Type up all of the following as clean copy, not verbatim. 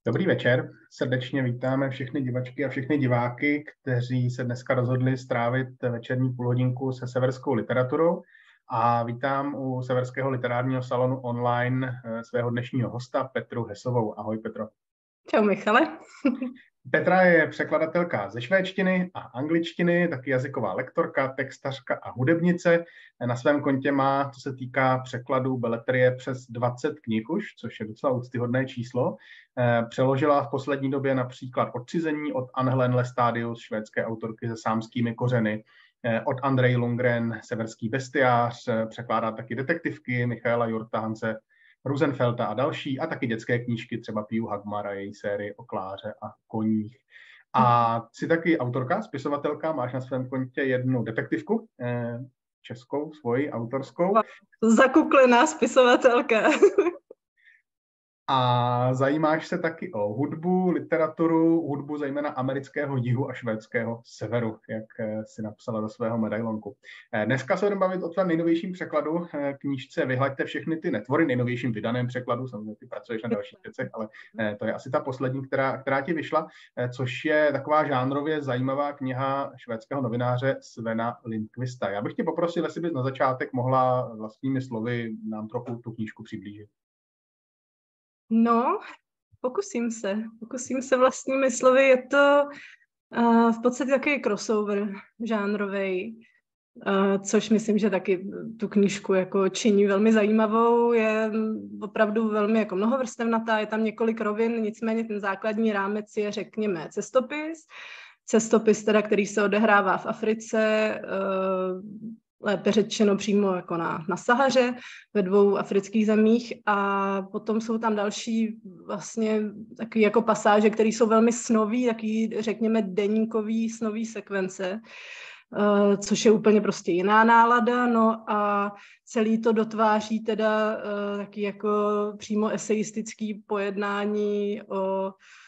Dobrý večer, srdečně vítáme všechny divačky a všechny diváky, kteří se dneska rozhodli strávit večerní půlhodinku se severskou literaturou a vítám u Severského literárního salonu online svého dnešního hosta Petru Hesovou. Ahoj Petro. Čau Michale. Petra je překladatelka ze švédštiny a angličtiny, taky jazyková lektorka, textařka a hudebnice. Na svém kontě má, co se týká překladů beletrie, přes 20 knih už, což je docela úctyhodné číslo. Přeložila v poslední době například Odcizení od Ann-Helén Lestadius, švédské autorky se sámskými kořeny, od Andrej Lundgren Severský bestiář, překládá taky detektivky Michaela Jurta, Hanse Rosenfelda a další, a taky dětské knížky, třeba Piu Hagmar a její sérii o Kláře a koních. A jsi taky autorka, spisovatelka, máš na svém kontě jednu detektivku, českou, svoji, autorskou. Zakuklená spisovatelka. A zajímáš se taky o hudbu, literaturu, hudbu zejména amerického jihu a švédského severu, jak si napsala do svého medailonku. Dneska se budeme bavit o tvém nejnovějším překladu, knížce Vyhlaďte všechny ty netvory, nejnovějším vydaném překladu, samozřejmě ty pracuješ na dalších věcech, ale to je asi ta poslední, která ti vyšla, což je taková žánrově zajímavá kniha švédského novináře Svena Lindqvista. Já bych tě poprosil, jestli bys na začátek mohla vlastními slovy nám trochu tu knížku přiblížit. No, pokusím se vlastními slovy. Je to v podstatě takový crossover žánrovej, což myslím, že taky tu knížku jako činí velmi zajímavou. Je opravdu velmi jako mnohovrstevnatá, je tam několik rovin, nicméně ten základní rámec je, řekněme, cestopis teda, který se odehrává v Africe, lépe řečeno přímo jako na Sahaře, ve 2 afrických zemích, a potom jsou tam další vlastně takový jako pasáže, které jsou velmi snový, takový, řekněme, deníkový snový sekvence, což je úplně prostě jiná nálada, no a celý to dotváří teda taky jako přímo esejistický pojednání o,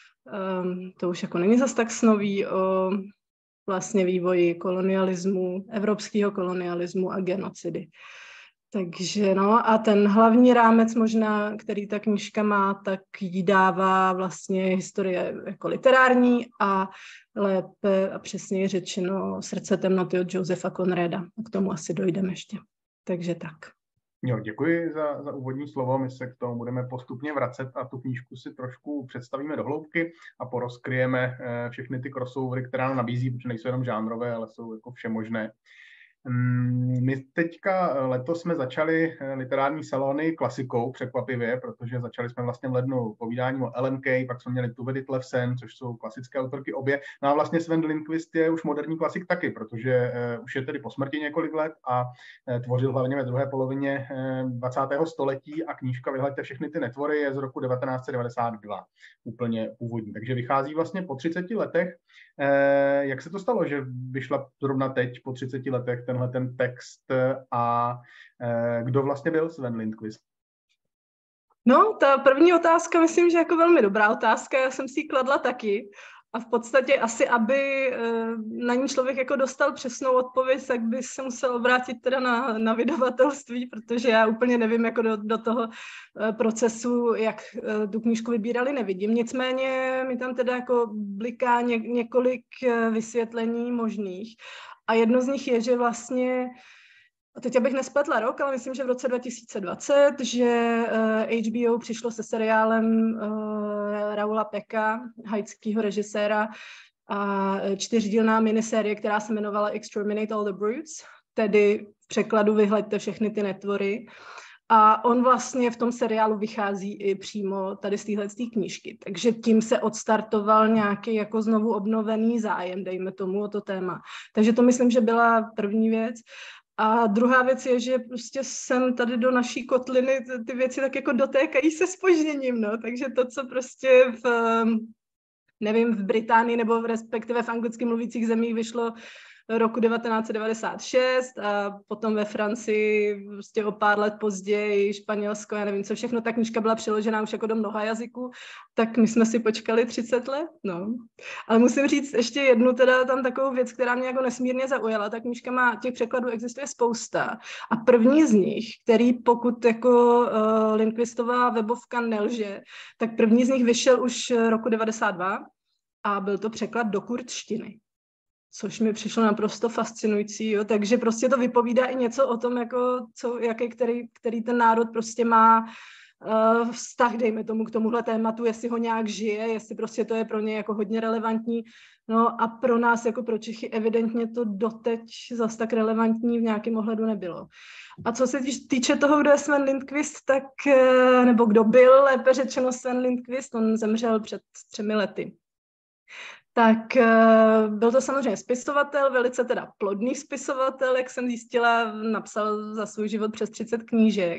to už jako není zas tak snový, o vlastně vývoji kolonialismu, evropského kolonialismu a genocidy. Takže no, a ten hlavní rámec možná, který ta knížka má, tak jí dává vlastně historie jako literární a lépe a přesněji řečeno Srdce temnoty od Josepha Conrada. A k tomu asi dojdeme ještě. Takže tak. Jo, děkuji za úvodní slovo. My se k tomu budeme postupně vracet a tu knížku si trošku představíme do hloubky a porozkryjeme všechny ty crossovery, která nám nabízí, protože nejsou jenom žánrové, ale jsou jako všemožné. My teďka letos jsme začali literární salony klasikou překvapivě, protože začali jsme vlastně v lednu povídáním o Ellen Key, pak jsme měli Tove Ditlevsen, což jsou klasické autorky obě. No a vlastně Sven Lindqvist je už moderní klasik taky, protože už je tedy po smrti několik let a tvořil hlavně ve druhé polovině 20. století a knížka Vyhlaďte všechny ty netvory je z roku 1992, úplně původní. Takže vychází vlastně po 30 letech. Jak se to stalo, že vyšla zrovna teď po 30 letech tenhle ten text a kdo vlastně byl Sven Lindqvist? No, ta první otázka, myslím, že jako velmi dobrá otázka, já jsem si ji kladla taky. A v podstatě asi, aby na ní člověk jako dostal přesnou odpověď, tak by se musel obrátit teda na vydavatelství, protože já úplně nevím, jako do toho procesu, jak tu knížku vybírali, nevidím. Nicméně mi tam teda jako bliká několik vysvětlení možných. A jedno z nich je, že vlastně, a teď abych nespletla rok, ale myslím, že v roce 2020, že HBO přišlo se seriálem Raoula Pecka, haitského režiséra, a 4dílná minisérie, která se jmenovala Exterminate All the Brutes, tedy v překladu Vyhlaďte všechny ty netvory. A on vlastně v tom seriálu vychází i přímo tady z téhleté knížky. Takže tím se odstartoval nějaký jako znovu obnovený zájem, dejme tomu, o to téma. Takže to myslím, že byla první věc. A druhá věc je, že prostě sem tady do naší kotliny ty věci tak jako dotékají se zpožděním, no. Takže to, co prostě v Británii nebo respektive v anglicky mluvících zemích vyšlo roku 1996 a potom ve Francii prostě o pár let později Španělsko, já nevím co všechno, ta knížka byla přeložená už jako do mnoha jazyků, tak my jsme si počkali 30 let, no. Ale musím říct ještě jednu teda tam takovou věc, která mě jako nesmírně zaujala. Ta knížka má, těch překladů existuje spousta a první z nich, který pokud jako Lindqvistová webovka nelže, tak první z nich vyšel už roku 92 a byl to překlad do kurdštiny, což mi přišlo naprosto fascinující, jo? Takže prostě to vypovídá i něco o tom, jako který ten národ prostě má vztah, dejme tomu, k tomuhle tématu, jestli ho nějak žije, jestli prostě to je pro ně jako hodně relevantní. No a pro nás, jako pro Čechy, evidentně to doteď zas tak relevantní v nějakém ohledu nebylo. A co se týče toho, kdo je Sven Lindqvist, tak, nebo kdo byl, lépe řečeno Sven Lindqvist, on zemřel před 3 lety. Tak byl to samozřejmě spisovatel, velice teda plodný spisovatel, jak jsem zjistila, napsal za svůj život přes 30 knížek.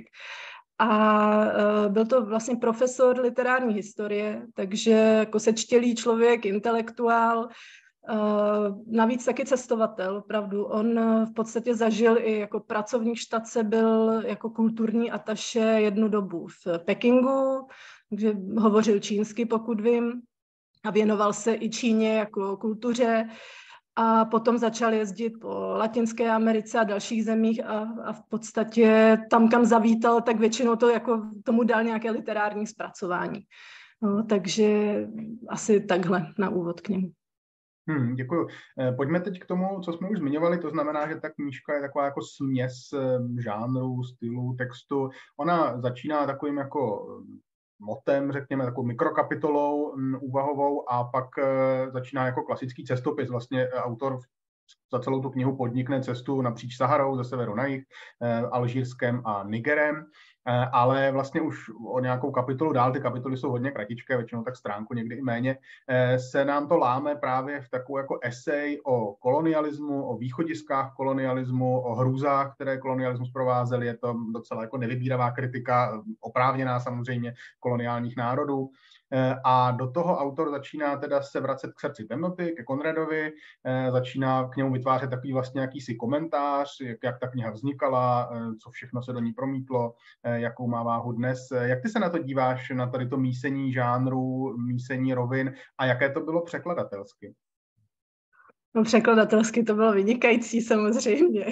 A byl to vlastně profesor literární historie, takže jako sečtělý člověk, intelektuál, navíc taky cestovatel, opravdu. On v podstatě zažil i jako pracovník štace, byl jako kulturní ataše jednu dobu v Pekingu, takže hovořil čínsky, pokud vím, a věnoval se i Číně jako kultuře. A potom začal jezdit po Latinské Americe a dalších zemích a v podstatě tam, kam zavítal, tak většinou to jako tomu dal nějaké literární zpracování. No, takže asi takhle na úvod k němu. Děkuju. Pojďme teď k tomu, co jsme už zmiňovali, to znamená, že ta knížka je taková jako směs žánrů, stylů, textu. Ona začíná takovým jako motem, řekněme, takovou mikrokapitolou úvahovou a pak začíná jako klasický cestopis. Vlastně autor za celou tu knihu podnikne cestu napříč Saharou, ze severu na jih, Alžírskem a Nigerem, ale vlastně už o nějakou kapitolu dál, ty kapitoly jsou hodně kratičké, většinou tak stránku, někdy i méně, se nám to láme právě v takovou jako esej o kolonialismu, o východiskách kolonialismu, o hrůzách, které kolonialismus provázely. Je to docela jako nevybíravá kritika, oprávněná samozřejmě, koloniálních národů. A do toho autor začíná teda se vracet k srdci temnoty, ke Konradovi, začíná k němu vytvářet takový vlastně jakýsi komentář, jak ta kniha vznikala, co všechno se do ní promítlo, jakou má váhu dnes. Jak ty se na to díváš, na tady to mísení žánrů, mísení rovin a jaké to bylo překladatelsky? No, překladatelsky to bylo vynikající samozřejmě.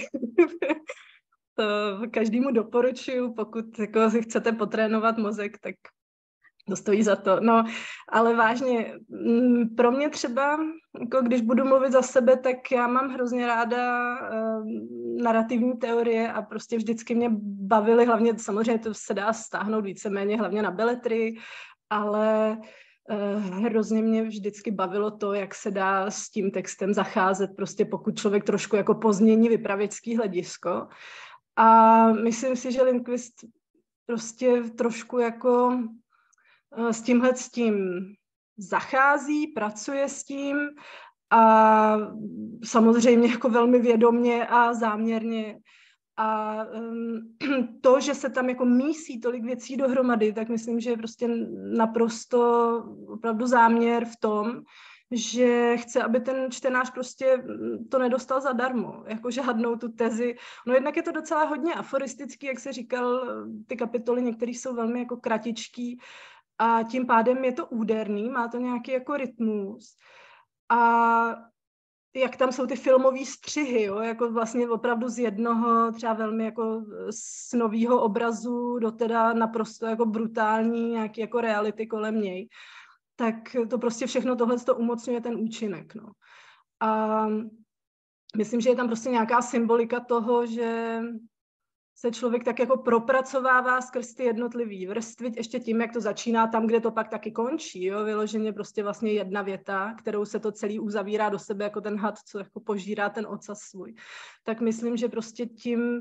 To každému doporučuju, pokud jako si chcete potrénovat mozek, tak to stojí za to. No, ale vážně, pro mě třeba, jako když budu mluvit za sebe, tak já mám hrozně ráda narrativní teorie a prostě vždycky mě bavily, hlavně samozřejmě to se dá stáhnout víceméně, hlavně na beletrii, ale hrozně mě vždycky bavilo to, jak se dá s tím textem zacházet, prostě pokud člověk trošku jako pozmění vypravěčský hledisko. A myslím si, že Lindqvist prostě trošku jako s tímhle s tím zachází, pracuje s tím a samozřejmě jako velmi vědomně a záměrně. A to, že se tam jako mísí tolik věcí dohromady, tak myslím, že je prostě naprosto opravdu záměr v tom, že chce, aby ten čtenář prostě to nedostal zadarmo, jako žádnou tu tezi. No jednak je to docela hodně aforistický, jak se říkal, ty kapitoly některé jsou velmi jako kratičký, a tím pádem je to úderný, má to nějaký jako rytmus. A jak tam jsou ty filmové střihy, jo? Jako vlastně opravdu z jednoho třeba velmi jako z nového obrazu do teda naprosto jako brutální nějaký jako reality kolem něj. Tak to prostě všechno tohle to umocňuje ten účinek. No. A myslím, že je tam prostě nějaká symbolika toho, že se člověk tak jako propracovává skrz ty jednotlivý vrstvy, ještě tím, jak to začíná tam, kde to pak taky končí, jo, vyloženě prostě vlastně jedna věta, kterou se to celý uzavírá do sebe jako ten had, co jako požírá ten ocas svůj. Tak myslím, že prostě tím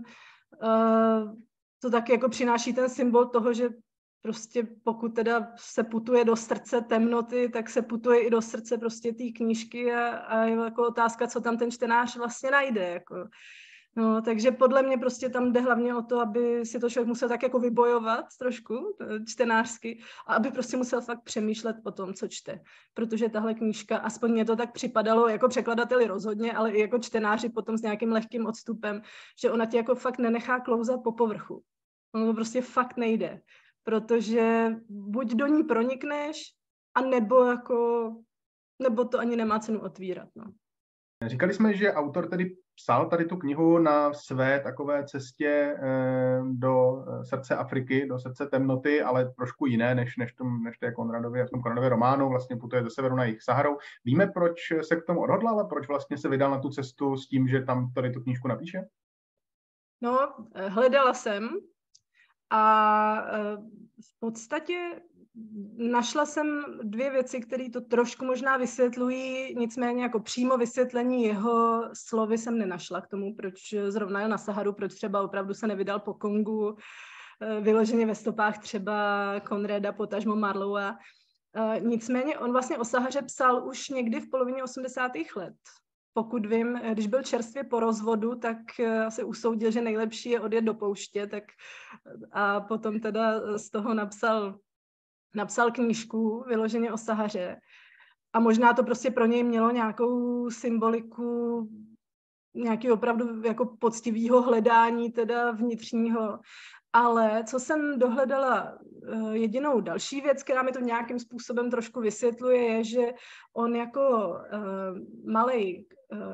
to tak jako přináší ten symbol toho, že prostě pokud teda se putuje do srdce temnoty, tak se putuje i do srdce prostě té knížky a je jako otázka, co tam ten čtenář vlastně najde, jako. No, takže podle mě prostě tam jde hlavně o to, aby si to člověk musel tak jako vybojovat trošku čtenářsky a aby prostě musel fakt přemýšlet o tom, co čte. Protože tahle knížka, aspoň mě to tak připadalo, jako překladateli rozhodně, ale i jako čtenáři potom s nějakým lehkým odstupem, že ona tě jako fakt nenechá klouzat po povrchu. Ono to prostě fakt nejde, protože buď do ní pronikneš, a nebo to ani nemá cenu otvírat, no. Říkali jsme, že autor tedy psal tady tu knihu na své takové cestě do srdce Afriky, do srdce temnoty, ale trošku jiné, než v tom Konradově románu, vlastně putuje ze severu na jih Saharou. Víme, proč se k tomu odhodlal a proč vlastně se vydal na tu cestu s tím, že tam tady tu knížku napíše? No, hledala jsem a v podstatě našla jsem 2 věci, které to trošku možná vysvětlují, nicméně jako přímo vysvětlení jeho slovy jsem nenašla k tomu, proč zrovna jel na Saharu, proč třeba opravdu se nevydal po Kongu, vyloženě ve stopách třeba Conrada, potažmo Marlowa. Nicméně on vlastně o Sahaře psal už někdy v polovině 80. let. Pokud vím, když byl čerstvě po rozvodu, tak se usoudil, že nejlepší je odjet do pouště, a potom teda z toho napsal knížku vyloženě o Sahaře a možná to prostě pro něj mělo nějakou symboliku, nějaký opravdu jako poctivého hledání teda vnitřního. Ale co jsem dohledala, jedinou další věc, která mi to nějakým způsobem trošku vysvětluje, je, že on jako mladý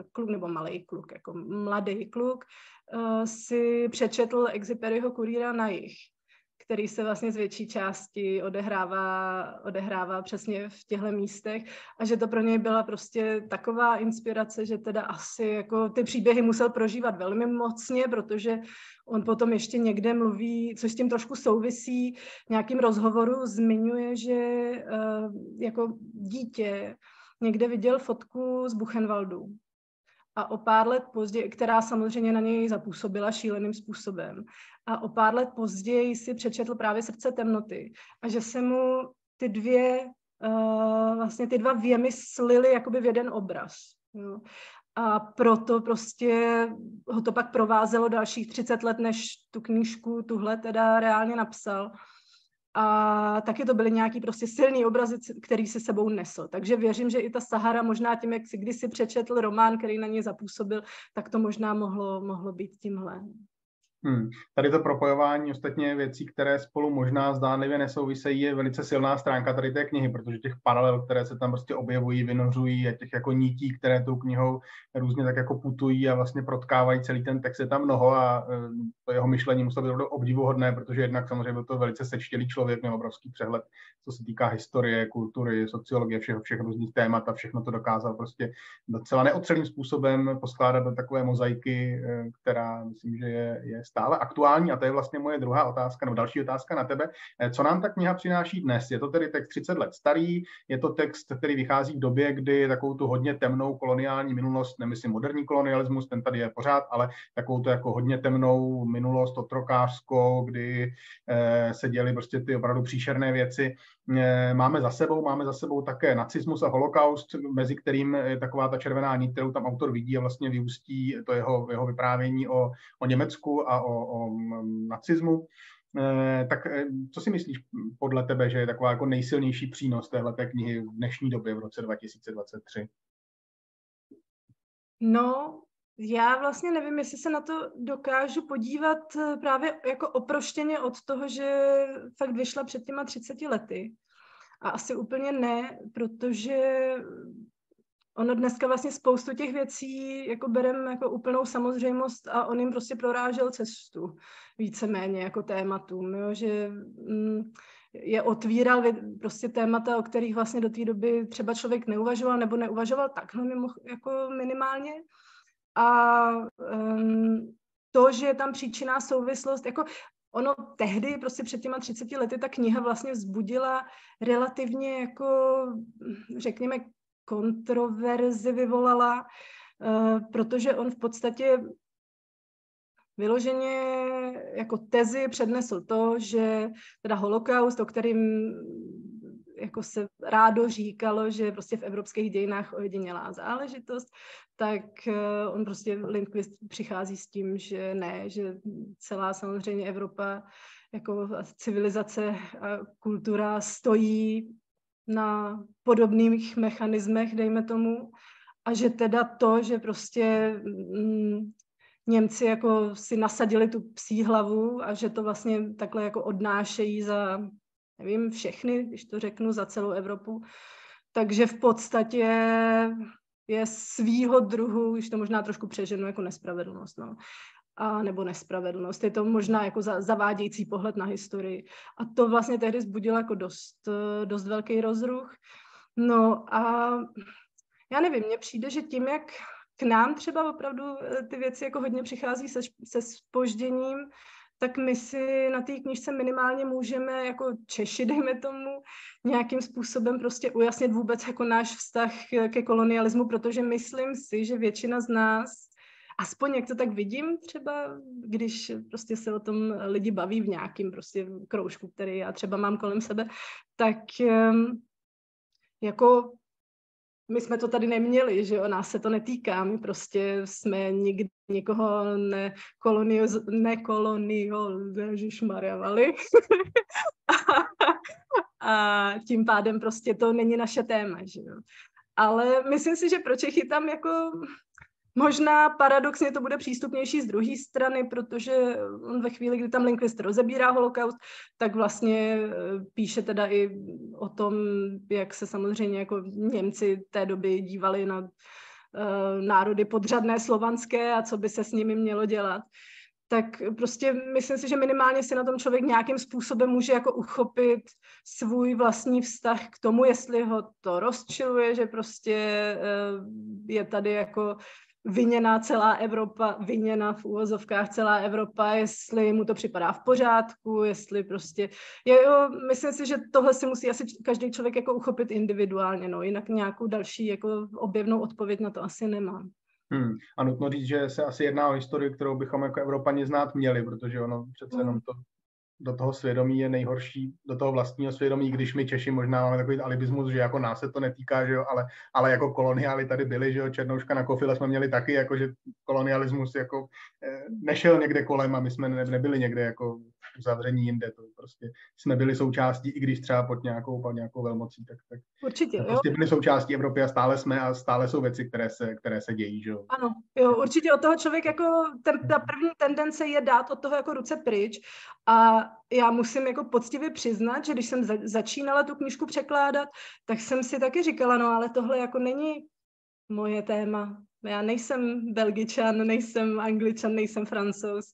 kluk si přečetl Exupéryho Kurýra na jih, který se vlastně z větší části odehrává přesně v těchto místech a že to pro něj byla prostě taková inspirace, že teda asi jako ty příběhy musel prožívat velmi mocně, protože on potom ještě někde mluví, což s tím trošku souvisí, v nějakým rozhovoru zmiňuje, že jako dítě někde viděl fotku z Buchenwaldu. A o pár let později, která samozřejmě na něj zapůsobila šíleným způsobem. A o pár let později si přečetl právě Srdce temnoty. A že se mu ty dva věmy slily jakoby v jeden obraz. Jo. A proto prostě ho to pak provázelo dalších 30 let, než tu knížku tuhle teda reálně napsal. A taky to byly nějaký prostě silný obrazy, který si sebou nesl. Takže věřím, že i ta Sahara možná tím, jak si kdysi přečetl román, který na něj zapůsobil, tak to možná mohlo být tímhle. Tady to propojování ostatně věcí, které spolu možná zdánlivě nesouvisejí, je velice silná stránka tady té knihy, protože těch paralel, které se tam prostě objevují, vynořují a těch jako nití, které tou knihou různě tak jako putují a vlastně protkávají celý ten text, je tam mnoho a to jeho myšlení muselo být obdivuhodné, protože jednak samozřejmě byl to velice sečtělý člověk, měl obrovský přehled, co se týká historie, kultury, sociologie, všech různých témat a všechno to dokázal prostě docela neotřelým způsobem poskládat do takové mozaiky, která myslím, že je stále aktuální a to je vlastně moje druhá otázka, nebo další otázka na tebe. Co nám ta kniha přináší dnes? Je to tedy text 30 let starý, je to text, který vychází v době, kdy takovou tu hodně temnou koloniální minulost, nemyslím moderní kolonialismus, ten tady je pořád, ale takovou tu jako hodně temnou minulost otrokářskou, kdy se děly prostě ty opravdu příšerné věci. Máme za sebou také nacismus a holokaust, mezi kterým je taková ta červená nit, kterou tam autor vidí a vlastně vyústí to jeho vyprávění o Německu a o nacismu. Tak co si myslíš podle tebe, že je taková jako nejsilnější přínos téhleté knihy v dnešní době v roce 2023? No, já vlastně nevím, jestli se na to dokážu podívat právě jako oproštěně od toho, že fakt vyšla před těma 30 lety. A asi úplně ne, protože ono dneska vlastně spoustu těch věcí jako bereme jako úplnou samozřejmost a on jim prostě prorážel cestu víceméně jako tématům, jo? Že je otvíral prostě témata, o kterých vlastně do té doby třeba člověk neuvažoval nebo neuvažoval takhle jako minimálně. A to, že je tam příčinná souvislost, jako ono tehdy, prostě před těma 30 lety, ta kniha vlastně vzbudila relativně jako, řekněme, kontroverzi vyvolala, protože on v podstatě vyloženě jako tezi přednesl to, že teda holokaust, o kterým jako se rádo říkalo, že prostě v evropských dějinách ojedinělá záležitost, tak on prostě Lindqvist přichází s tím, že ne, že celá samozřejmě Evropa jako civilizace a kultura stojí na podobných mechanismech, dejme tomu, a že teda to, že prostě Němci jako si nasadili tu psí hlavu a že to vlastně takhle jako odnášejí za, nevím, všechny, když to řeknu, za celou Evropu, takže v podstatě je svýho druhu, když to možná trošku přeženu, jako nespravedlnost, no. A nebo nespravedlnost. Je to možná jako zavádějící pohled na historii. A to vlastně tehdy vzbudilo jako dost velký rozruch. No a já nevím, mně přijde, že tím, jak k nám třeba opravdu ty věci jako hodně přichází se zpožděním, tak my si na té knížce minimálně můžeme jako Češi, dejme tomu, nějakým způsobem prostě ujasnit vůbec jako náš vztah ke kolonialismu, protože myslím si, že většina z nás, aspoň jak to tak vidím třeba, když prostě se o tom lidi baví v nějakým prostě kroužku, který já třeba mám kolem sebe, tak jako my jsme to tady neměli, že jo, nás se to netýká, my prostě jsme nikdy nikoho nekolonializovali a tím pádem prostě to není naše téma, že jo. Ale myslím si, že pro Čechy tam jako možná paradoxně to bude přístupnější z druhé strany, protože on ve chvíli, kdy tam Lindqvist rozebírá holokaust, tak vlastně píše teda i o tom, jak se samozřejmě jako Němci té doby dívali na národy podřadné slovanské a co by se s nimi mělo dělat. Tak prostě myslím si, že minimálně si na tom člověk nějakým způsobem může jako uchopit svůj vlastní vztah k tomu, jestli ho to rozčiluje, že prostě je tady jako viněná celá Evropa, viněna v uvozovkách celá Evropa, jestli mu to připadá v pořádku, jestli prostě, myslím si, že tohle si musí asi každý člověk jako uchopit individuálně, no, jinak nějakou další jako objevnou odpověď na to asi nemám. A nutno říct, že se asi jedná o historii, kterou bychom jako Evropani znát měli, protože ono přece jenom to do toho svědomí je nejhorší, do toho vlastního svědomí, když my Češi možná máme takový alibismus, že jako nás se to netýká, že jo, ale jako koloniály tady byli, že jo, Černouška na Kofile jsme měli taky, jako že kolonialismus jako nešel někde kolem a my jsme nebyli někde jako uzavření jinde, to prostě jsme byli součástí, i když třeba pod nějakou velmocí, tak určitě, prostě byli součástí Evropy a stále jsme a stále jsou věci, které se dějí, že jo. Ano, jo, určitě od toho člověk jako, ta první tendence je dát od toho jako ruce pryč a já musím jako poctivě přiznat, že když jsem začínala tu knížku překládat, tak jsem si taky říkala, no ale tohle jako není moje téma. Já nejsem Belgičan, nejsem Angličan, nejsem Francouz.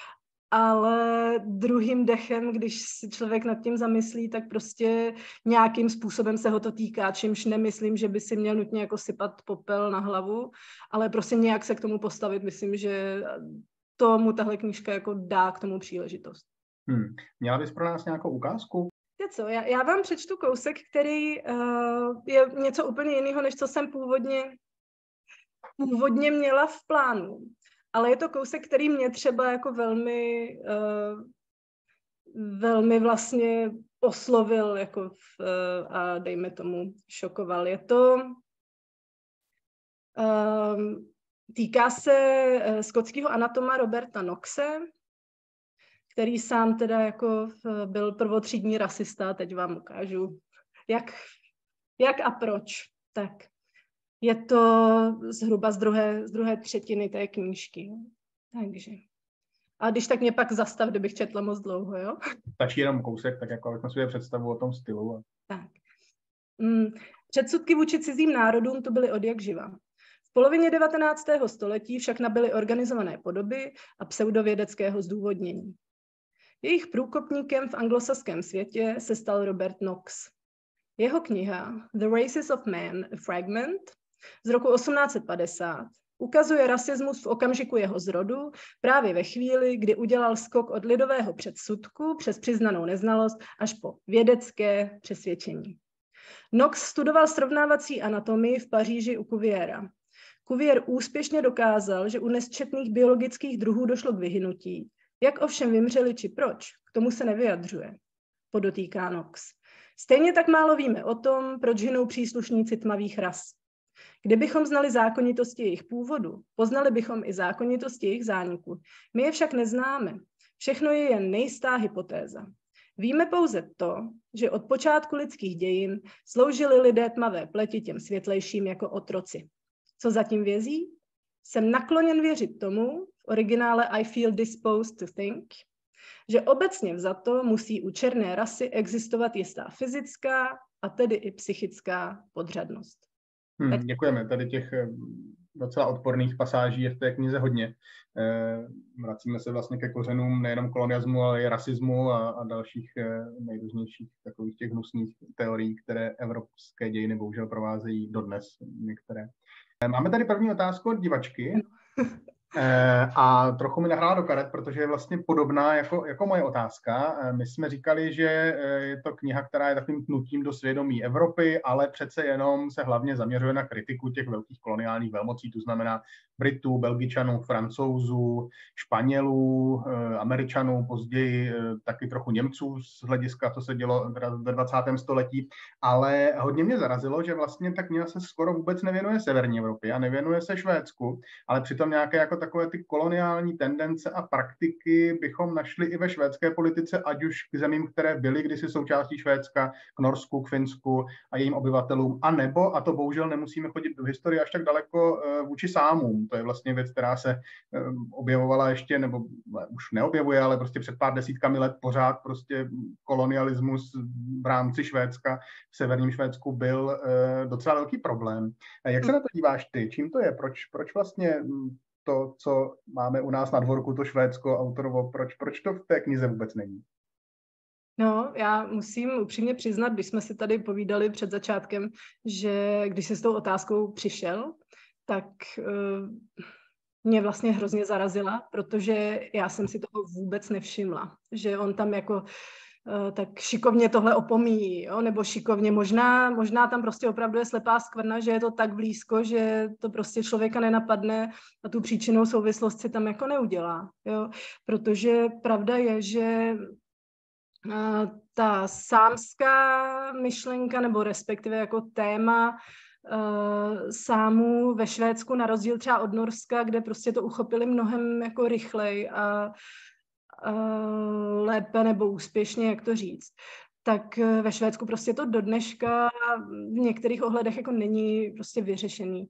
Ale druhým dechem, když si člověk nad tím zamyslí, tak prostě nějakým způsobem se ho to týká, čímž nemyslím, že by si měl nutně jako sypat popel na hlavu, ale prostě nějak se k tomu postavit. Myslím, že tomu tahle knížka jako dá k tomu příležitost. Měla bys pro nás nějakou ukázku? Co, já vám přečtu kousek, který je něco úplně jiného, než co jsem původně měla v plánu. Ale je to kousek, který mě třeba jako velmi vlastně oslovil jako a dejme tomu šokoval. Je to, týká se skotského anatoma Roberta Knoxe, který sám teda jako byl prvotřídní rasista, teď vám ukážu, jak a proč. Tak. Je to zhruba z druhé třetiny té knížky. Takže. A když tak mě pak zastav, kdybych četla moc dlouho, jo? Stačí jenom kousek, tak jako abychom si představu o tom stylu. Tak. Předsudky vůči cizím národům to byly odjak živa. V polovině 19. století však nabyly organizované podoby a pseudovědeckého zdůvodnění. Jejich průkopníkem v anglosaském světě se stal Robert Knox. Jeho kniha The Races of Man, a Fragment z roku 1850 ukazuje rasismus v okamžiku jeho zrodu právě ve chvíli, kdy udělal skok od lidového předsudku přes přiznanou neznalost až po vědecké přesvědčení. Knox studoval srovnávací anatomii v Paříži u Cuviera. Cuvier úspěšně dokázal, že u nesčetných biologických druhů došlo k vyhynutí. Jak ovšem vymřeli či proč, k tomu se nevyjadřuje, podotýká Knox. Stejně tak málo víme o tom, proč hynou příslušníci tmavých ras. Kdybychom znali zákonitosti jejich původu, poznali bychom i zákonitosti jejich zániku. My je však neznáme. Všechno je jen nejistá hypotéza. Víme pouze to, že od počátku lidských dějin sloužili lidé tmavé pleti těm světlejším jako otroci. Co zatím vězí? Jsem nakloněn věřit tomu, v originále I feel disposed to think, že obecně vzato musí u černé rasy existovat jistá fyzická a tedy i psychická podřadnost. Děkujeme. Tady těch docela odporných pasáží je v té knize hodně. Vracíme se vlastně ke kořenům nejenom kolonialismu, ale i rasismu a dalších nejrůznějších takových těch hnusných teorií, které evropské dějiny bohužel provázejí dodnes některé. Máme tady první otázku od divačky. A trochu mi nahrála do karet, protože je vlastně podobná jako moje otázka. My jsme říkali, že je to kniha, která je takovým tnutím do svědomí Evropy, ale přece jenom se hlavně zaměřuje na kritiku těch velkých koloniálních velmocí, to znamená Britů, Belgičanů, Francouzů, Španělů, Američanů, později taky trochu Němců z hlediska, co se dělo ve 20. století, ale hodně mě zarazilo, že vlastně ta kniha se skoro vůbec nevěnuje severní Evropě a nevěnuje se Švédsku, ale přitom nějaké jako takové ty koloniální tendence a praktiky bychom našli i ve švédské politice, ať už k zemím, které byly kdysi součástí Švédska, k Norsku, k Finsku a jejím obyvatelům, a nebo, a to bohužel nemusíme chodit do historie až tak daleko, vůči Sámům. To je vlastně věc, která se objevovala ještě, nebo už neobjevuje, ale prostě před pár desítkami let pořád prostě kolonialismus v rámci Švédska, v severním Švédsku byl docela velký problém. Jak se na to díváš ty? Čím to je? Proč vlastně to, co máme u nás na dvorku, to Švédsko, autorovo, proč to v té knize vůbec není? No, já musím upřímně přiznat, když jsme si tady povídali před začátkem, že když jsi s tou otázkou přišel, tak mě vlastně hrozně zarazila, protože já jsem si toho vůbec nevšimla, že on tam jako tak šikovně tohle opomíjí, jo? Nebo šikovně, možná tam prostě opravdu je slepá skvrna, že je to tak blízko, že to prostě člověka nenapadne a tu příčinnou souvislost si tam jako neudělá, jo? Protože pravda je, že ta sámská myšlenka, nebo respektive jako téma Sámů ve Švédsku, na rozdíl třeba od Norska, kde prostě to uchopili mnohem jako rychleji a lépe nebo úspěšně, jak to říct, tak ve Švédsku prostě to do dneška v některých ohledech jako není prostě vyřešený.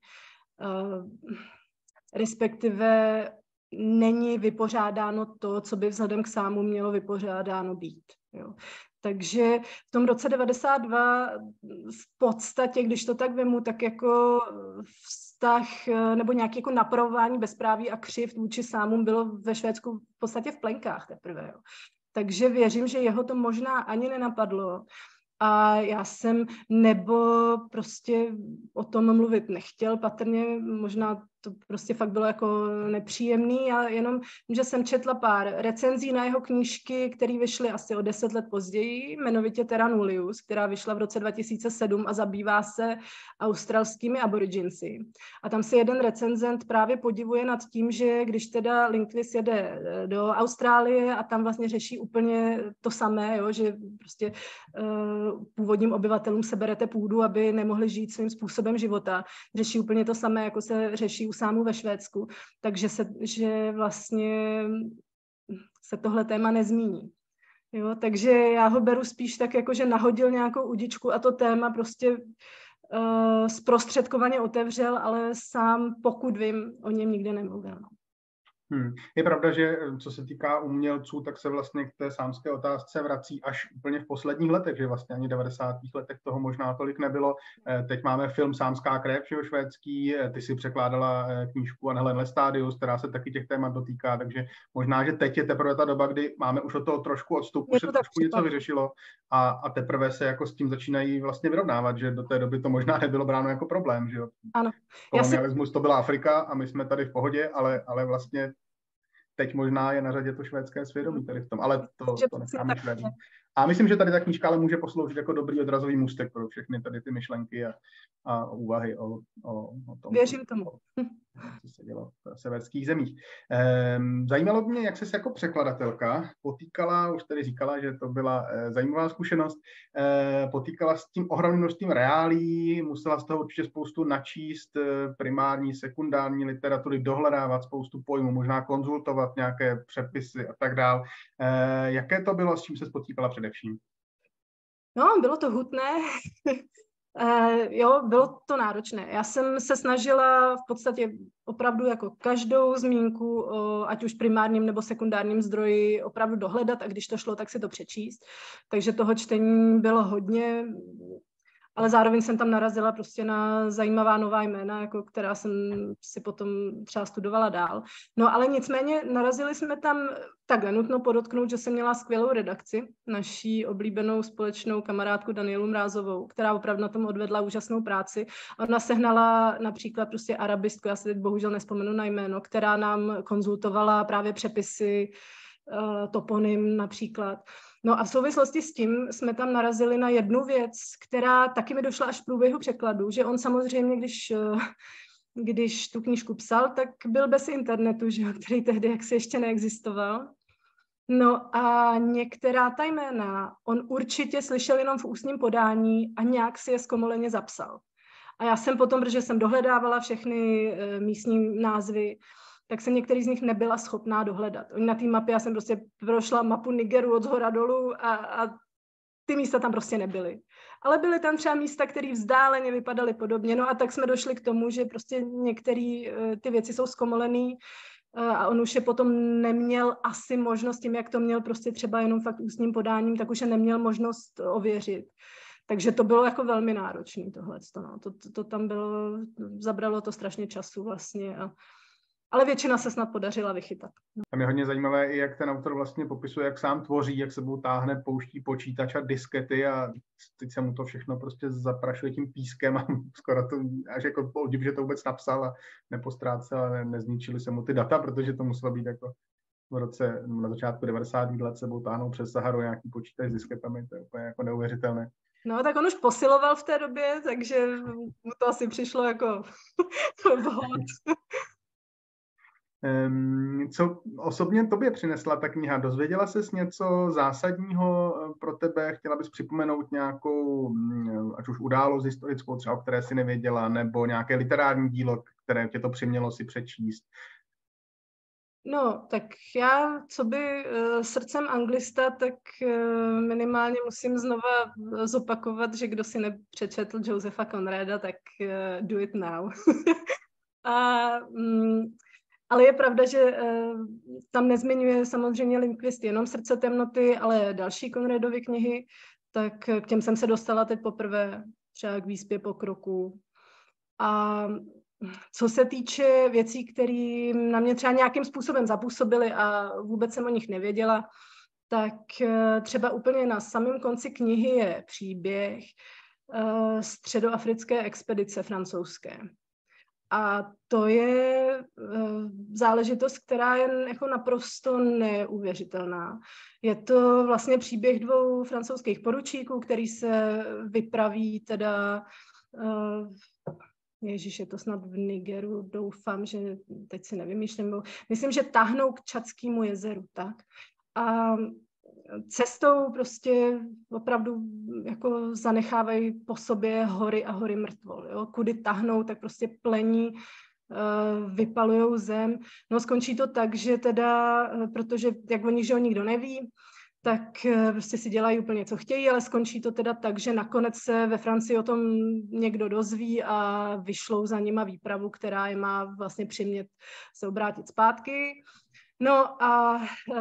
Respektive není vypořádáno to, co by vzhledem k Sámu mělo vypořádáno být. Jo. Takže v tom roce 92 v podstatě, když to tak vemu, tak jako vztah nebo nějaké jako napravování bezpráví a křivd vůči Sámům bylo ve Švédsku v podstatě v plenkách teprve. Jo. Takže věřím, že jeho to možná ani nenapadlo. A já jsem nebo prostě o tom mluvit nechtěl, patrně možná to prostě fakt bylo jako nepříjemný, a jenom, že jsem četla pár recenzí na jeho knížky, které vyšly asi o 10 let později, jmenovitě Terra Nullius, která vyšla v roce 2007 a zabývá se australskými aboriginci. A tam se jeden recenzent právě podivuje nad tím, že když teda Lindqvist jede do Austrálie a tam vlastně řeší úplně to samé, jo, že prostě původním obyvatelům seberete půdu, aby nemohli žít svým způsobem života. Řeší úplně to samé, jako se řeší u Sámů ve Švédsku. Takže že vlastně se tohle téma nezmíní. Jo, takže já ho beru spíš tak, jako že nahodil nějakou udičku a to téma prostě zprostředkovaně otevřel, ale sám, pokud vím, o něm nikdy nemluvil. Je pravda, že co se týká umělců, tak se vlastně k té sámské otázce vrací až úplně v posledních letech, že vlastně ani v 90. letech toho možná tolik nebylo. Teď máme film Sámská krev, švédský, ty si překládala knížku Anne Lestadius, která se taky těch témat dotýká, takže možná, že teď je teprve ta doba, kdy máme už od toho trošku odstup, už se trošku něco vyřešilo a teprve se jako s tím začínají vlastně vyrovnávat, že do té doby to možná nebylo bráno jako problém, že jo. Ano. Kolonialismus to byla Afrika a my jsme tady v pohodě, ale vlastně teď možná je na řadě to švédské svědomí tady v tom, ale to necháme Švédům. A myslím, že tady ta knížka ale může posloužit jako dobrý odrazový můstek pro všechny tady ty myšlenky a úvahy o tom. Věřím tomu. Co se dělo v severských zemích. Zajímalo mě, jak ses jako překladatelka potýkala, už tady říkala, že to byla zajímavá zkušenost, potýkala s tím ohromným množstvím reálí, musela z toho určitě spoustu načíst primární, sekundární literatury, dohledávat spoustu pojmů, možná konzultovat nějaké přepisy a tak dál. Jaké to bylo, s čím se potýkala především? No, bylo to hutné. Jo, bylo to náročné. Já jsem se snažila v podstatě opravdu jako každou zmínku o ať už primárním nebo sekundárním zdroji opravdu dohledat a když to šlo, tak si to přečíst. Takže toho čtení bylo hodně, ale zároveň jsem tam narazila prostě na zajímavá nová jména, jako která jsem si potom třeba studovala dál. No ale nicméně narazili jsme tam, takhle nutno podotknout, že jsem měla skvělou redakci, naší oblíbenou společnou kamarádku Danielu Mrázovou, která opravdu na tom odvedla úžasnou práci. Ona sehnala například prostě arabistku, já si teď bohužel nespomenu na jméno, která nám konzultovala právě přepisy, toponym například. No a v souvislosti s tím jsme tam narazili na jednu věc, která taky mi došla až v průběhu překladu, že on samozřejmě, když tu knížku psal, tak byl bez internetu, že, který tehdy jaksi ještě neexistoval. No a některá ta jména on určitě slyšel jenom v ústním podání a nějak si je zkomoleně zapsal. A já jsem potom, protože jsem dohledávala všechny místní názvy, tak jsem některý z nich nebyla schopná dohledat. Oni na té mapě, já jsem prostě prošla mapu Nigeru od zhora dolů a ty místa tam prostě nebyly. Ale byly tam třeba místa, které vzdáleně vypadaly podobně. No a tak jsme došli k tomu, že prostě některé ty věci jsou zkomolený a on už je potom neměl asi možnost tím, jak to měl prostě třeba jenom fakt ústním podáním, tak už je neměl možnost ověřit. Takže to bylo jako velmi náročné tohleto. No. To tam bylo, zabralo to strašně času vlastně ale většina se snad podařila vychytat. Tam je hodně zajímavé i, jak ten autor vlastně popisuje, jak sám tvoří, jak sebou táhne, pouští počítač a diskety a teď se mu to všechno prostě zaprašuje tím pískem a skoro to až jako obdiv, že to vůbec napsal a nepostrácel a nezničili se mu ty data, protože to muselo být jako na začátku 90. let sebou táhnou přes Saharu nějaký počítač s disketami, to je úplně jako neuvěřitelné. No, tak on už posiloval v té době, takže mu to asi přišlo jako vhod. Co osobně tobě přinesla ta kniha? Dozvěděla ses něco zásadního pro tebe? Chtěla bys připomenout nějakou, ať už událost historickou, třeba o které si nevěděla, nebo nějaké literární dílo, které tě to přimělo si přečíst? No, tak já, co by srdcem anglista, tak minimálně musím znova zopakovat, že kdo si nepřečetl Josepha Conrada, tak do it now. Ale je pravda, že tam nezmiňuje samozřejmě Lindqvist jenom Srdce temnoty, ale další Conradovy knihy, tak k těm jsem se dostala teď poprvé, třeba k Výspě pokroku. A co se týče věcí, které na mě třeba nějakým způsobem zapůsobily a vůbec jsem o nich nevěděla, tak třeba úplně na samém konci knihy je příběh středoafrické expedice francouzské. A to je záležitost, která je jako naprosto neuvěřitelná. Je to vlastně příběh 2 francouzských poručíků, který se vypraví teda, je to snad v Nigeru, doufám, že teď si nevymýšlím, myslím, že táhnou k Čadskému jezeru, tak. A cestou prostě opravdu jako zanechávají po sobě hory a hory mrtvol. Jo? Kudy tahnou, tak prostě plení, vypalujou zem. No skončí to tak, že teda, protože jak o nich, že ho nikdo neví, tak prostě si dělají úplně, co chtějí, ale skončí to teda tak, že nakonec se ve Francii o tom někdo dozví a vyšlou za nima výpravu, která je má vlastně přimět se obrátit zpátky. No a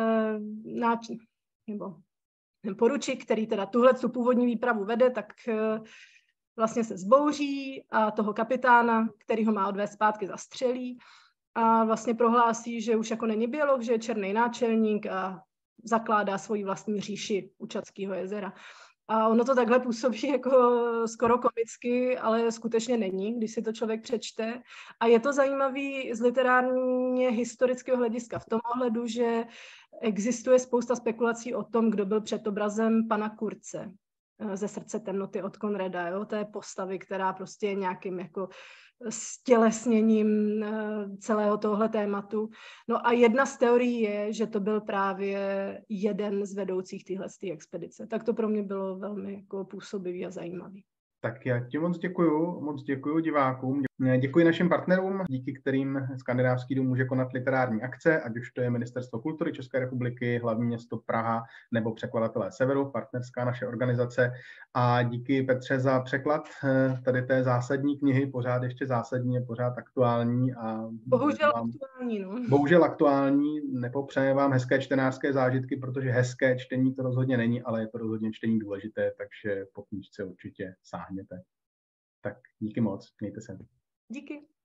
nebo ten poručík, který teda tu původní výpravu vede, tak vlastně se zbouří a toho kapitána, který ho má odvést zpátky, zastřelí a vlastně prohlásí, že už jako není biolog, že je černý náčelník a zakládá svoji vlastní říši u Čadského jezera. A ono to takhle působí jako skoro komicky, ale skutečně není, když si to člověk přečte. A je to zajímavý z literárně historického hlediska v tom ohledu, že existuje spousta spekulací o tom, kdo byl před obrazem pana Kurze ze Srdce temnoty od Konrada, jo? Té postavy, která prostě je nějakým jako stělesněním celého tohle tématu. No a jedna z teorií je, že to byl právě jeden z vedoucích téhle expedice. Tak to pro mě bylo velmi jako působivý a zajímavý. Tak já ti moc děkuju divákům, děkuji našim partnerům, díky kterým Skandinávský dům může konat literární akce, ať už to je Ministerstvo kultury České republiky, hlavní město Praha nebo Překladatelé Severu, partnerská naše organizace. A díky Petře za překlad tady té zásadní knihy, pořád ještě zásadní, pořád aktuální. A bohužel aktuální, nepopřeje vám hezké čtenářské zážitky, protože hezké čtení to rozhodně není, ale je to rozhodně čtení důležité, takže po knížce určitě sáhněte. Tak díky moc, mějte se. Díky.